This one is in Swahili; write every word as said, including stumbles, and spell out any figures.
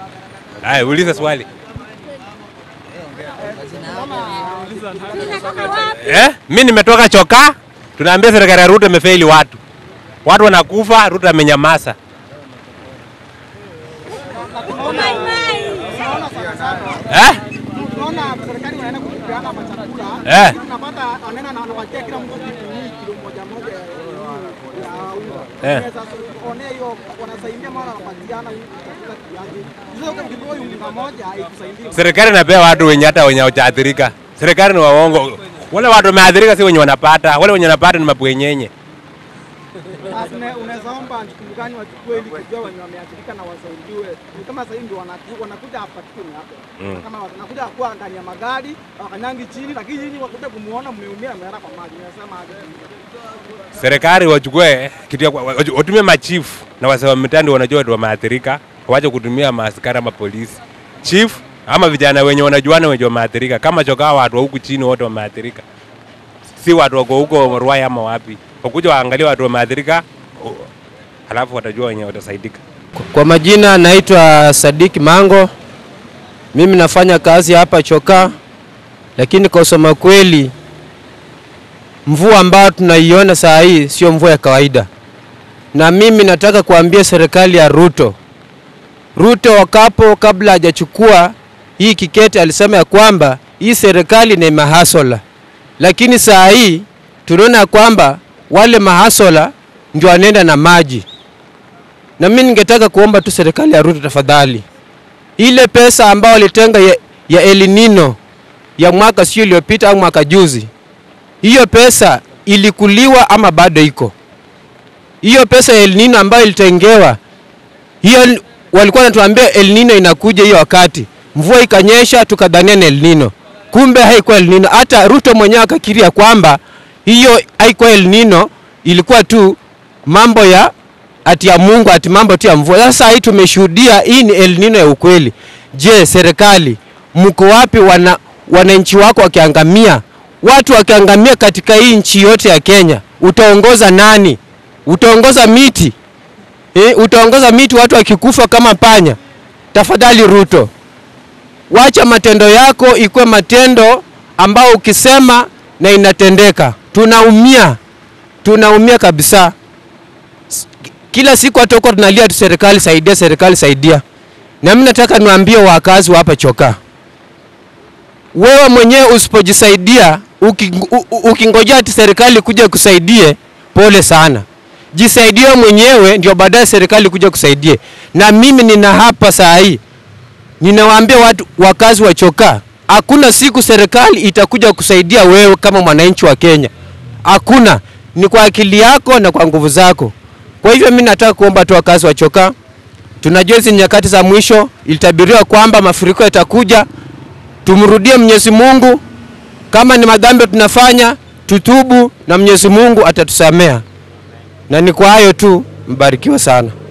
Haya, uliza swali. Eh, mimi nimetoka Choka. Tunaambia serikali ya Ruto imefeli watu. Watu wanakufa, Ruto amenyamaza. Eh? Tunaona serikali wanaenda kupeana machakula. Eh. Tunapata wanaenda na wanapatia kila mtu kilo moja moja ya unga. Eh. Sasa one hiyo wanasaidia mara wanapatiana chakula kiasi. Hizo kama kiboi unga moja haikusaidia. Serikali inapea watu wenye hata wenye hawajaathirika. Serikali ni waongo. Wale watu wameathirika si wenye wanapata. Wale wenye wanapata ni mabwenyenye. Unaweza omba jukumu gani wachukue ili kujua wenye wameathirika na wasaidiwe. Ni kama sasa hivi ndio wanakuja hapa tukio hapo. Mm. Kama wanakuja kwa ndani ya magari, wakanyangi chini, lakini nyinyi wakuja kumuona mmeumia mmeenda kwa maji. Unasema aje? Serikali wachukue kitu watumie machifu na wazee wa mitaa ndio wanajua watu wameathirika. Waache kutumia maaskari ama polisi. Chief ama vijana wenye wanajuana wenye wameathirika. Kama Choka watu wa huku chini wote wameathirika. Si watu wako huko Ruai ama wapi. Wakuja waangalie watu wameathirika, halafu watajua wenye watasaidika. Kwa majina naitwa Sadiki Mango. Mimi nafanya kazi hapa Choka. Lakini kwa kusema kweli mvua ambayo tunaiona saa hii sio mvua ya kawaida. Na mimi nataka kuambia serikali ya Ruto. Ruto wakapo kabla hajachukua hii kiketi alisema ya kwamba hii serikali ni mahasola. Lakini saa hii tunaona kwamba wale mahasola ndio wanaenda na maji. Na mimi ningetaka kuomba tu serikali ya Ruto tafadhali. Ile pesa ambayo walitenga ya, ya El Nino ya mwaka sio iliyopita au mwaka juzi. Hiyo pesa ilikuliwa ama bado iko? Hiyo pesa ya El Nino ambayo ilitengewa, hiyo walikuwa wanatuambia El Nino inakuja hiyo wakati. Mvua ikanyesha tukadhania ni El Nino. Kumbe haikuwa El Nino. Hata Ruto mwenyewe akakiria kwamba hiyo haikuwa El Nino, ilikuwa tu mambo ya ati ya Mungu, ati mambo tu ya mvua. Sasa hii tumeshuhudia hii ni El Nino ya ukweli. Je, serikali mko wapi? Wana wananchi wako wakiangamia, watu wakiangamia katika hii nchi yote ya Kenya, utaongoza nani? Utaongoza miti? Eh, utaongoza miti watu wakikufa kama panya? Tafadhali Ruto, wacha matendo yako ikuwe matendo ambao ukisema na inatendeka. Tunaumia. Tunaumia kabisa. Kila siku hata huko tunalia tu serikali saidia, serikali saidia. Na mimi nataka niwaambie wakazi wa hapa Choka. Wewe mwenyewe usipojisaidia, ukingojea ati serikali kuja kusaidie, pole sana. Jisaidie mwenyewe ndio baadaye serikali kuja kusaidie. Na mimi nina hapa saa hii ninawaambia watu wakazi wa Choka, hakuna siku serikali itakuja kusaidia wewe kama mwananchi wa Kenya. Hakuna. Ni kwa akili yako na kwa nguvu zako. Kwa hivyo mimi nataka kuomba tu wakazi wa Choka, tunajua hizi nyakati za mwisho, ilitabiriwa kwamba mafuriko yatakuja. Tumrudie Mwenyezi Mungu. Kama ni madhambi tunafanya, tutubu na Mwenyezi Mungu atatusamea. Na ni kwa hayo tu, mbarikiwa sana.